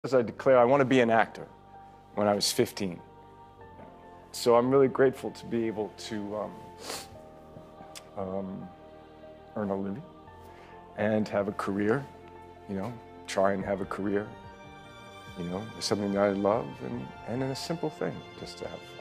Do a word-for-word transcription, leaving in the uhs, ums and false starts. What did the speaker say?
As I declare, I want to be an actor when I was fifteen. So I'm really grateful to be able to um, um, earn a living and have a career, you know, try and have a career, you know, with something that I love and, and in a simple thing, just to have fun.